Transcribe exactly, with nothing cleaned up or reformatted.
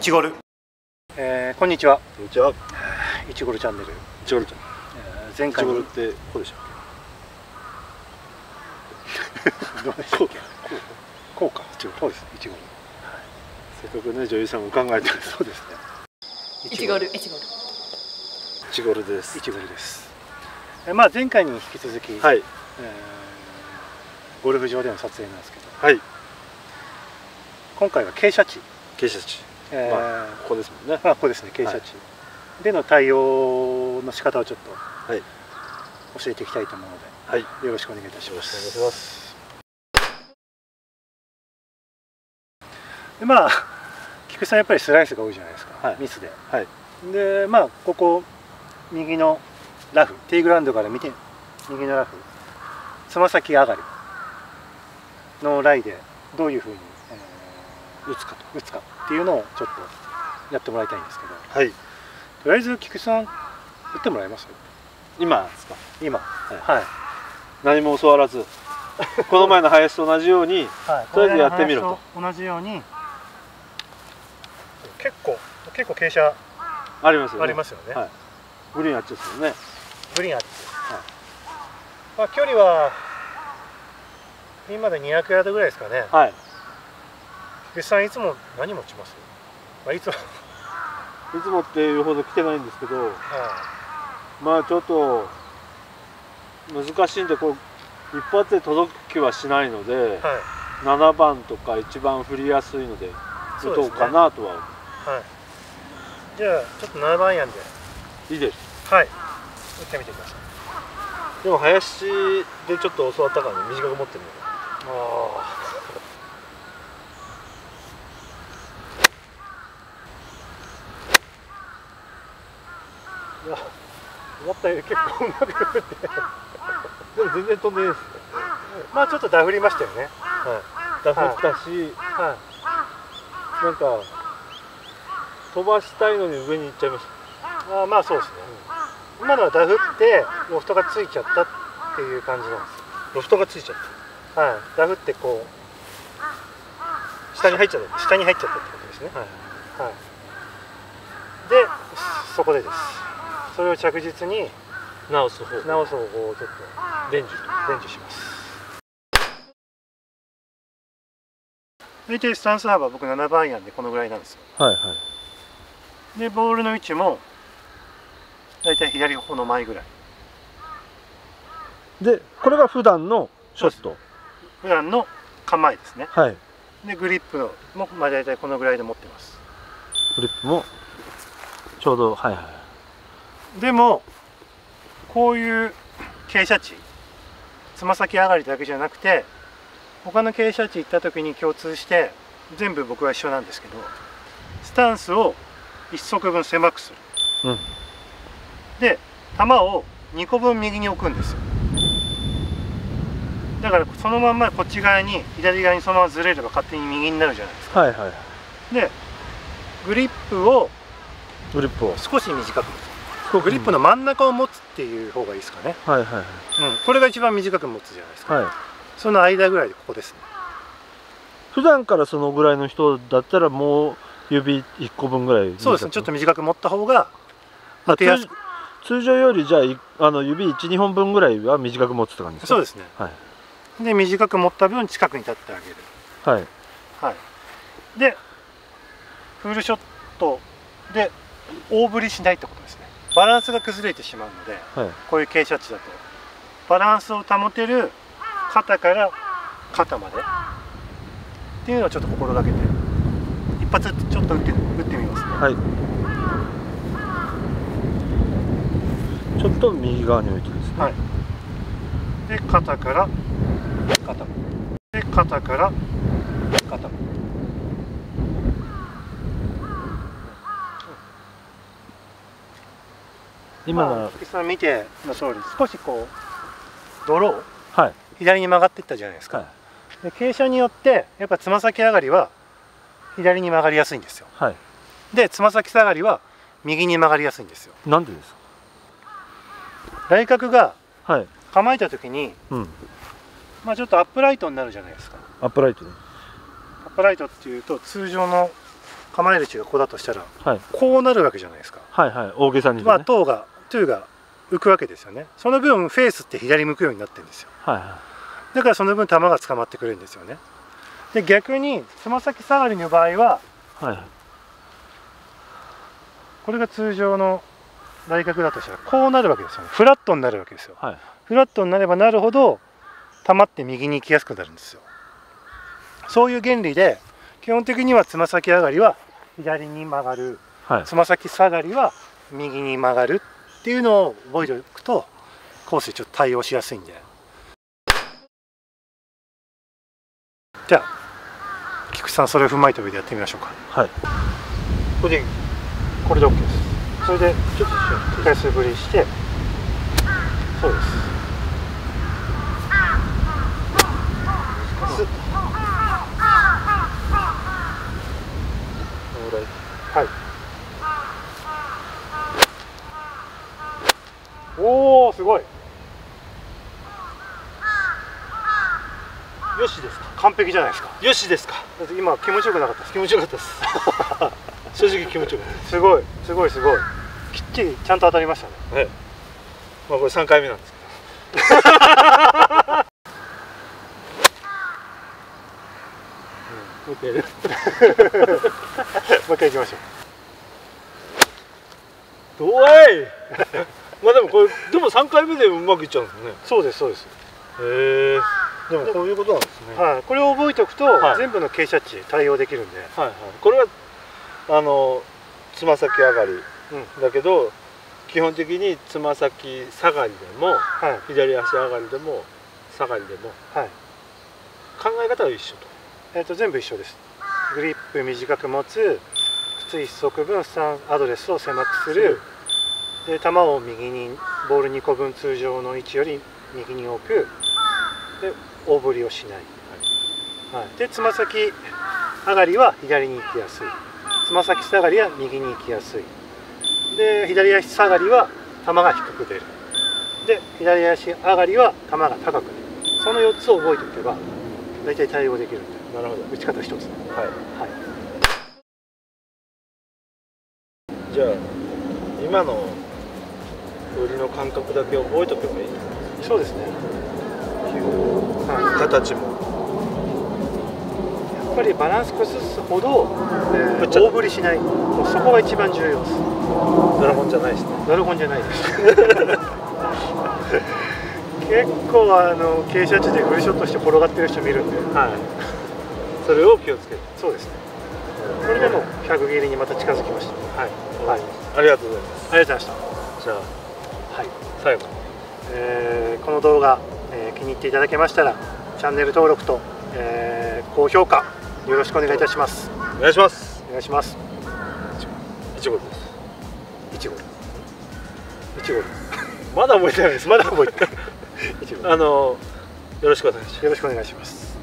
いちゴル、えー、こんにちは。 こんにちは。 いちゴルチャンネル。 いちゴルちゃん。 えー、前回いちゴルってこうでしたっけ？どうでしたっけ？ こうか。そうですね。いちゴル。 せっかくね女優さんが考えてる。そうですね。 いちゴル、いちゴル。 いちゴルです。 いちゴルです。えー、まあ前回に引き続き、 はい。 えー、ゴルフ場での撮影なんですけど、 はい。 今回は傾斜地。 傾斜地。 えー、 まあここですもんね。 まあここですね。傾斜地、はい、での対応の仕方をちょっと教えていきたいと思うので、はい、よろしくお願いいたします。 よろしくお願いします。 でまあ菊池さんやっぱりスライスが多いじゃないですか、はい、ミスで。はい、でまあここ右のラフ、ティーグラウンドから見て右のラフ、つま先上がりのライでどういうふうに、えー、打つかと打つかっていうのをちょっとやってもらいたいんですけど、はい、とりあえず菊池さん打ってもらえます？ 今ですか？ 今、はい、はい、 何も教わらずこの前の林と同じように、はい、とりあえずやってみろと。 同じように結構結構傾斜ありますよね。 ありますよね。はい、 グリーンあっちですよね。 グリーンあっちです。はい、まあ距離はピンまでにひゃくヤードぐらいですかね。はい。菊池さんいつも何持ちます？まあいつもいつもっていうほど来てないんですけど、はい、まあちょっと難しいんで、こう一発で届く気はしないので、はい、ななばんとか一番振りやすいので打とうかなとは思う。 はい。じゃあちょっとななばんアイアンでいいです。 はい。打ってみてください。 でも林でちょっと教わったからね、短く持ってみよう。 ああ。いや、思ったより結構うまく振ってでも全然飛んでないですね。 まあちょっとダフりましたよね。 はい、ダフったし、はい、なんか飛ばしたいのに上に行っちゃいました。 ああ、まあそうですね、うん、今のはダフってロフトがついちゃったっていう感じなんです。 ロフトがついちゃった。 はい、ダフってこう下に入っちゃった下に入っちゃったってことですね。はい、はい、でそこでです。それを着実に直す方法直す方法をちょっと伝授伝授します。大体スタンス幅僕ななばんアイアンでこのぐらいなんですよ。はいはい。でボールの位置も大体左方の前ぐらいで、これが普段のショット、 普段の構えですね。はい。でグリップもまあ大体このぐらいで持ってます。 グリップもちょうど、はいはい。 でもこういう傾斜地、つま先上がりだけじゃなくて他の傾斜地行った時に共通して全部僕は一緒なんですけど、スタンスをいっ足分狭くする、うん、で球をにこぶん右に置くんですよ。だからそのまんまこっち側に左側にそのままずれれば勝手に右になるじゃないですか。はいはい。でグリップをグリップを少し短く持つ。グリップの真ん中を持つっていう方がいいですかね。はいはいはい。うん、これが一番短く持つじゃないですか。はい。その間ぐらいでここですね。 普段からそのぐらいの人だったらもう指いっこぶんぐらい。 そうですね。ちょっと短く持った方が当てやすく。 通常よりじゃああの指いち、にほんぶんぐらいは短く持つって感じですか。 そうですね。はい。で短く持った分近くに立ってあげる。はい。はい。でフールショットで大振りしないってことですね。バランスが崩れてしまうので、はい、こういう傾斜地だとバランスを保てる肩から肩までっていうのをちょっと心がけて一発ちょっと打って打ってみますね。はい。 ちょっと右側に置いてですね。はい。 で肩から肩で肩から肩。今の菊池さん見ての通り少しこうドロー、はい、左に曲がっていったじゃないですか。はい、で傾斜によってやっぱつま先上がりは左に曲がりやすいんですよ。はい、でつま先下がりは右に曲がりやすいんですよ。 なんでですか？ 来角が構えた時に、うん、まあちょっとアップライトになるじゃないですか。 アップライトね。 アップライトっていうと通常の構える位置がここだとしたら、 はい、 こうなるわけじゃないですか。 はいはい、大げさに、ね、 まあトーがトゥーが浮くわけですよね。その分フェースって左向くようになってるんですよ。 はいはい、 だからその分球が捕まってくるんですよね。で逆につま先下がりの場合は、はいはい、これが通常の来角だとしたらこうなるわけですよね。フラットになるわけですよ。はい、フラットになればなるほど球って右に行きやすくなるんですよ。そういう原理で基本的にはつま先上がりは左に曲がる、はい、つま先下がりは右に曲がるっていうのを覚えておくとコースでちょっと対応しやすいんで。じゃあ菊池さんそれを踏まえた上でやってみましょうか。はい、これでこれで OK です。それでちょっと繰り返し振りして、そうです。スッとはい。おお、すごい。よしですか。完璧じゃないですか。 よしですか。 だって今気持ちよくなかったです。 気持ちよかったです。正直気持ちよかったです。 すごい、すごい、すごい。きっちりちゃんと当たりましたね。 はい。まあこれさんかいめなんですけど。もう一回やる。 もう一回行きましょう。どわい。まあでもこれでもさんかいめでうまくいっちゃうんですね。 そうですそうです。 へえ。でもこういうことなんですね。 はい。これを覚えておくと、はい、全部の傾斜値対応できるんで。 はいはい。これはあのつま先上がりだけど、うん、基本的につま先下がりでも、はい、左足上がりでも下がりでも、はい、考え方は一緒と。 えっと全部一緒です。グリップ短く持つ、靴一足分スタンアドレスを狭くする。で球を右にボールにこぶん通常の位置より右に置く。で大振りをしない。はいはい、でつま先上がりは左に行きやすい。つま先下がりは右に行きやすい。で左足下がりは球が低く出る。で左足上がりは球が高く出る。そのよっつを覚えておけば大体対応できるんで。 なるほど。 打ち方一つ。はい。はい。 じゃあ今の振りの感覚だけ覚えておけばいい。 そうですね。 はい、形も。 やっぱりバランス崩すほど、えー、大振りしない。もうそこが一番重要です。 ドラゴンじゃないですね。 ドラゴンじゃないです。結構あの傾斜地でフルショットして転がってる人見るんで、はい、 それを気をつける。 そうですね。これでもひゃく切りにまた近づきました。はい。 はい。ありがとうございます。 ありがとうございました。 じゃあ、はい、最後に、 えー、この動画、えー、気に入っていただけましたらチャンネル登録と、えー、高評価よろしくお願いいたします。 お願いします。 お願いします。 いちごです。 いちご。いちごです。 まだ覚えてないです。 まだ覚えてない。 あのよろしくお願いします。 よろしくお願いします。